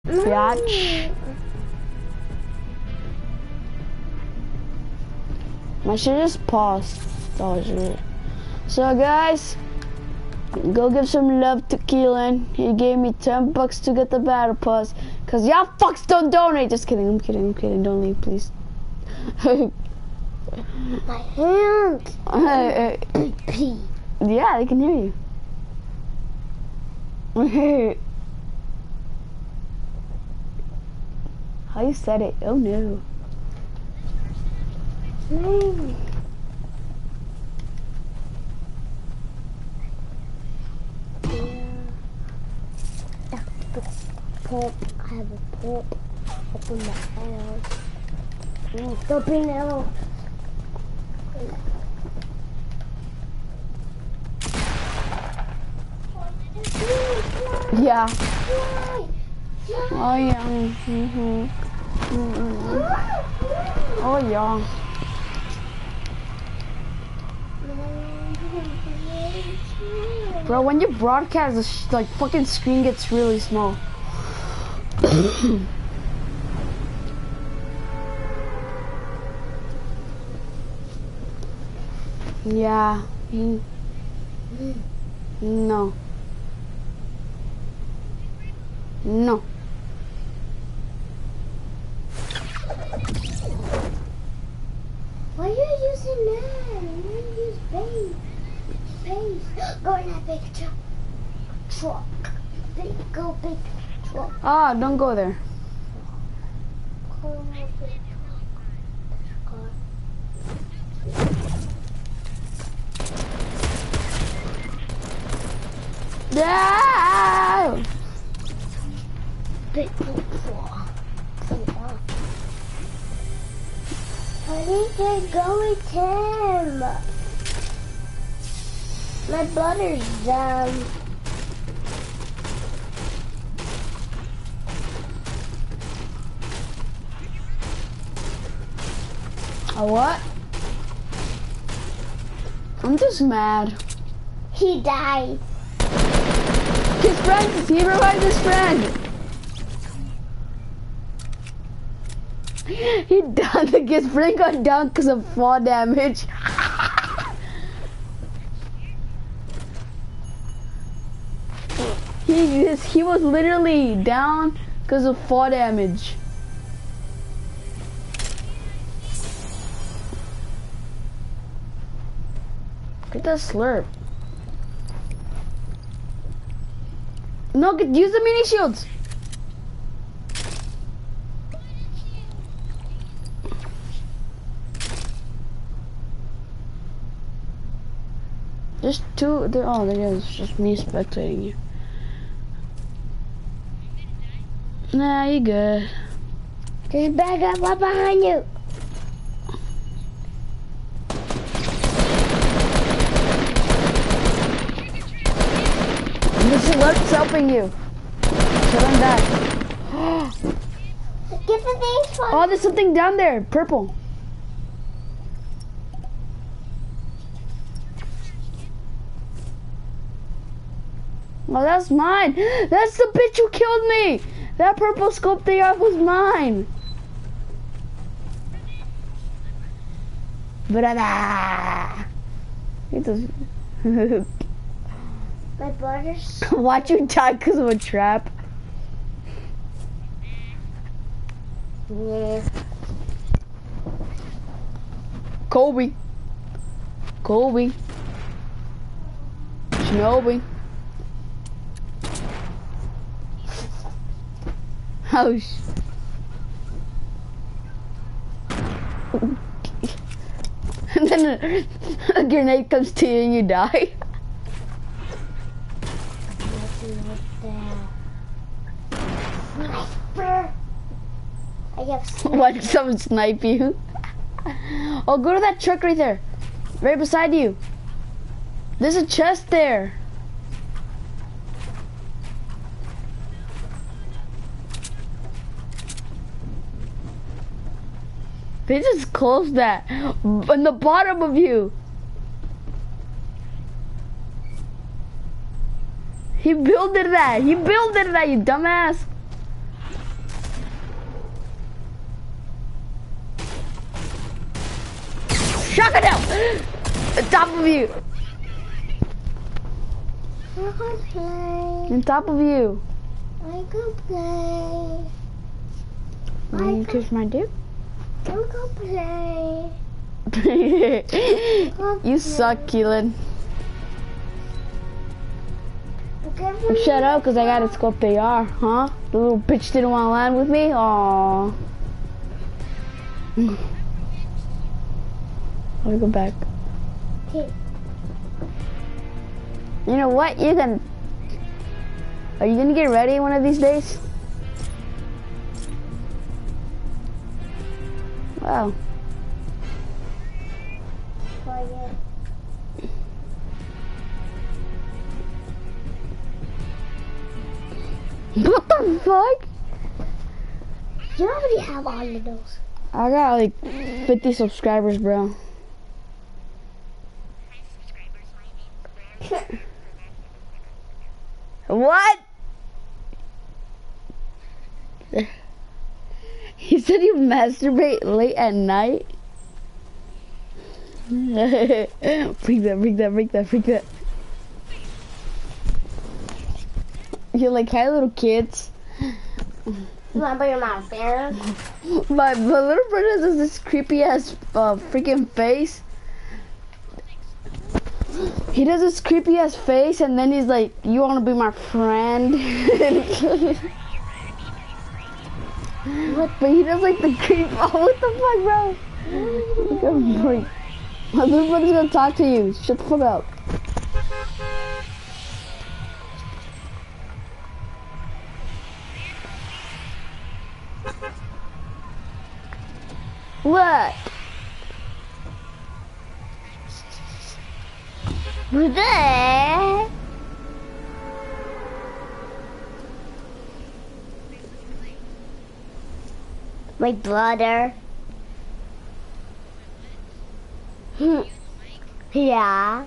Biatch. My shit just paused. Oh shit. So guys, go give some love to Keelan. He gave me $10 to get the battle pass. Cause y'all fucks don't donate. Just kidding, I'm kidding. Don't leave, please. My hands. Pee. Yeah, they can hear you. How you said it? Oh no. No. Pump. I have a pump up in my house. Stop it now. Yeah. Fly. Oh yeah. Oh yeah. Bro, when you broadcast, the like fucking screen gets really small. Yeah. No. No. Why are you using that? You use base. Go in that big truck. Big truck. Ah, don't go there. Go in that big truck. Yeah. Big truck. I think I go with him. My butter's down. A what? I'm just mad. He died. His friend, he revived his friend. He died. His friend got down because of fall damage. He was literally down because of fall damage. Get that slurp. No, use the mini shields. Just two. Oh, there it is. Just me spectating you. Nah, you good. There's a bad guy right behind you. This alert's helping you. So don't die. Get the things from. Oh, there's something down there. Purple. Oh, that's mine. That's the bitch who killed me. That purple scope they have was mine. Banana. My brother's. Watch you die because of a trap. Yeah. Kobe. Shinobi. Oh sh. And then a grenade comes to you and you die. Sniper. I have sniper. Watch someone snipe you. Oh, go to that truck right there. Right beside you. There's a chest there. They just closed that. On the bottom of you. He builded that. You dumbass. coming out! On top of you! I can play. On top of you. I can play. Will you kiss my dick? I can play. You suck, Keelan. Shut up, cause I got a scope AR, huh? The little bitch didn't want to land with me? Aww. Let me go back. Okay. You know what? Are you gonna get ready one of these days? Wow. What the fuck? You already have all of those. I got like 50 subscribers, bro. What? He said you masturbate late at night? Freak that. You're like, hi little kids. Remember your mom, Sarah? My little brother has this creepy ass freaking face. He does this creepy ass face and then he's like, you wanna be my friend? But he does like the creep. Oh, what the fuck, bro? Look at him, boy. My little brother's gonna talk to you. Shut the fuck up. What? Who's there? My brother. Yeah.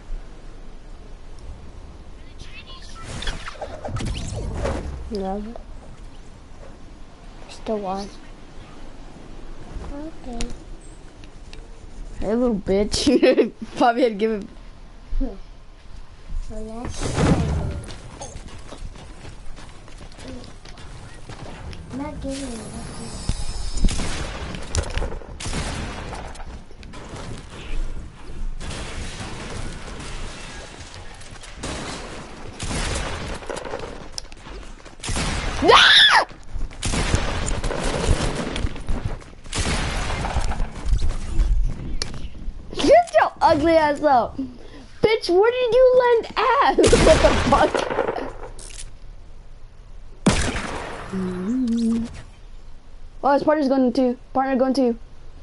No. Still one. Okay. Hey, little bitch. Probably had to give him. So that's I'm not giving you nothing. Get your ugly ass up. Bitch, where did you land at? What the fuck? Oh, his partner's going to. Partner going to.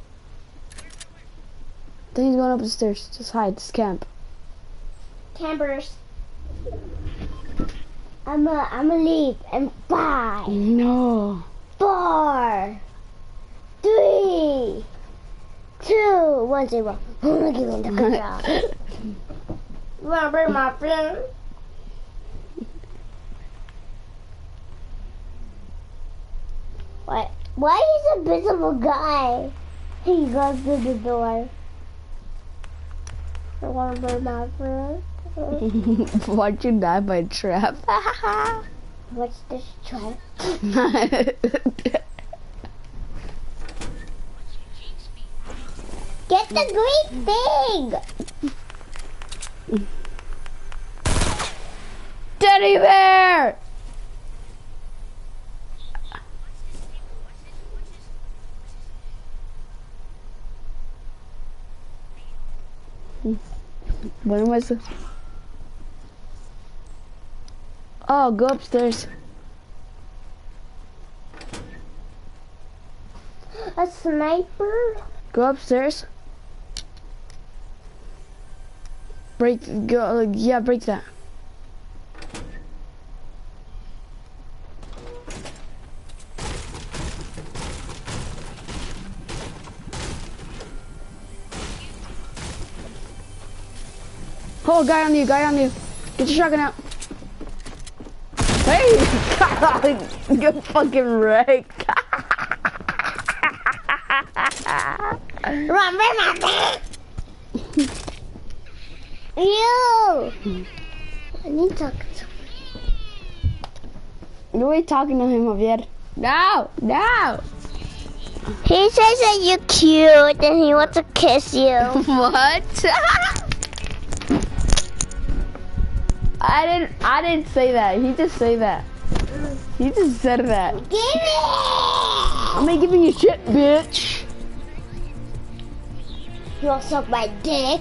Then he's going up the stairs. Just hide. Just camp. Campers. I'ma leave in 5, No. 4, 3, 2, 1, 0. I'm gonna give him the control. You wanna bring my friend? What? Why is a invisible guy? He goes to the door. I wanna bring my friend. Why'd you die by a trap? What's this trap? Get the green thing! Teddy bear! What am I supposed? Oh, go upstairs. A sniper? Go upstairs. Break. Go. Yeah, break that. Oh, guy on you, guy on you. Get your shotgun out. Hey, God, get fucking wrecked. Run, Ew! I need to talk to someone. You ain't talking to him, Javier. No, no. He says that you're cute and he wants to kiss you. What? I didn't say that. He just say that. He just said that. Give me! I'm ain't giving you shit, bitch. You want to suck my dick?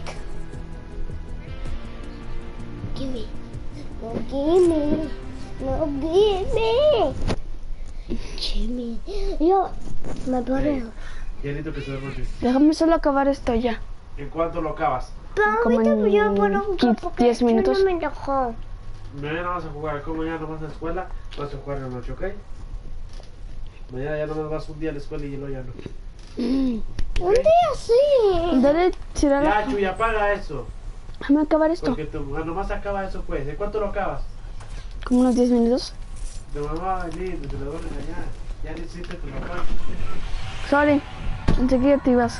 Give me. No, give me. No, give me. Give me. Yo, my brother. Quiérito que se ve mucho. Déjame solo acabar esto ya. ¿En cuánto lo acabas? Pero Como ahorita en yo puedo jugar porque 10 minutos. no me dejó. Mañana vas a jugar. Como mañana no vas a la escuela, vas a jugar en la noche, ¿ok? Mañana ya no vas un día a la escuela y luego ya no. Un día sí. Dale, tirar Ya, la... Chuy, apaga eso. Déjame acabar esto. Porque tú, nomás acaba eso, pues. ¿En cuánto lo acabas? Como unos 10 minutos. Tu mamá va a venir, te lo voy a regañar. Ya necesitas que lo apagues. Sorry. Enseguida te ibas.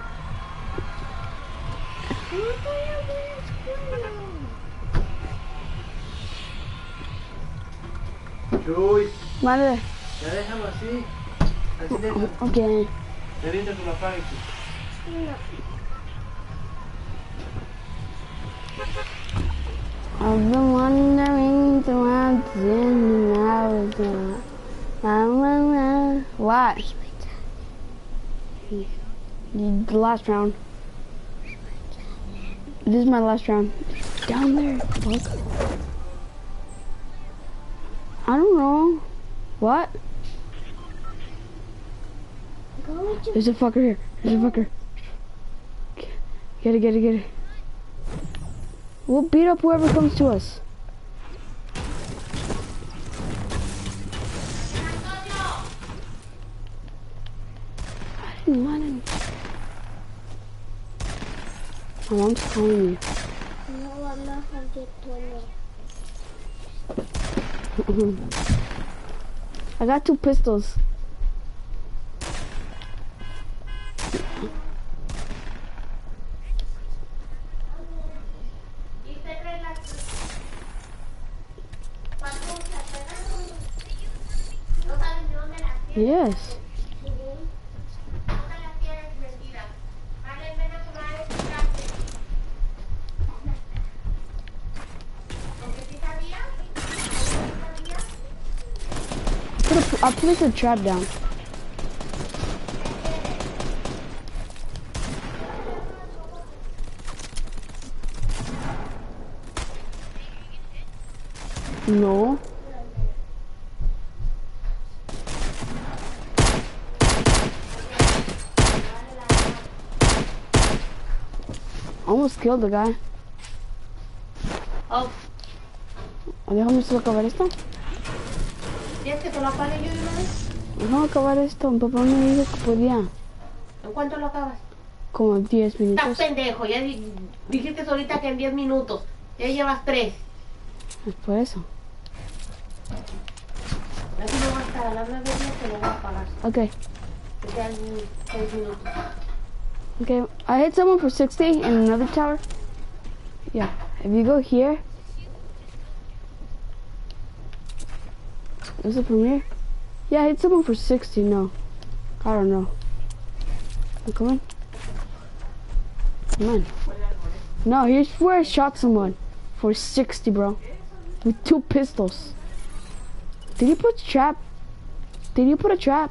Chuy, Vale. ya déjalo así. Así déjalo. Ok. Necesitas que lo apagues, Chuy. I've been wondering throughout the hours now. What? The last round. This is my last round. Down there. Fuck. I don't know. What? There's a fucker here. There's a fucker. Get it. We'll beat up whoever comes to us. I didn't want him. My mom's calling me. No, I'm not going to I got 2 pistols. Yes. I'll place a trap down. No. Almost killed the guy. Oh, Déjame solo acabar esto. ¿quieres que te lo apague yo de una vez? Déjame acabar esto. Mi papá me dijo que podía. ¿En cuánto lo acabas? Como 10 Estás minutos. pendejo, ya dijiste ahorita que en 10 minutos. Ya llevas 3. Es por eso. Así no va a estar, a las 9 días te lo voy a apagar. Okay. Que sean 6 minutos. Okay. I hit someone for 60 in another tower. Yeah. If you go here. Is it from here? Yeah, I hit someone for 60. No. I don't know. You coming? Come on. No, here's where I shot someone for 60, bro. With 2 pistols. Did you put a trap? Did you put a trap?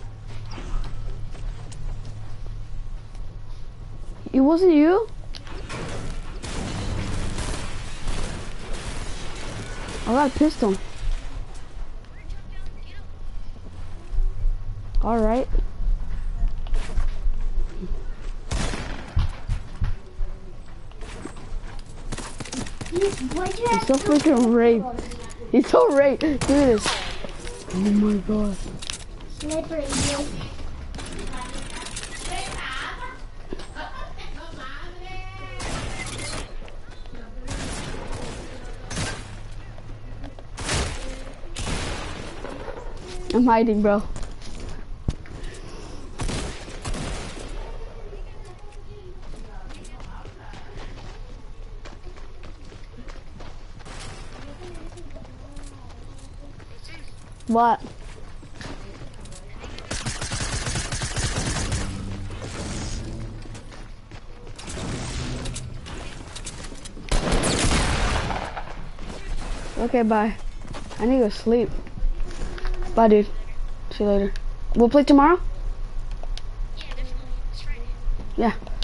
It wasn't you? I got a pistol. Alright. He's so freaking raped. He's so raped. Look at this. Oh my god. Sniper you. I'm hiding, bro. What? Okay, bye. I need to go sleep. Bye, dude. See you later. We'll play tomorrow? Yeah, definitely. It's Friday. Yeah.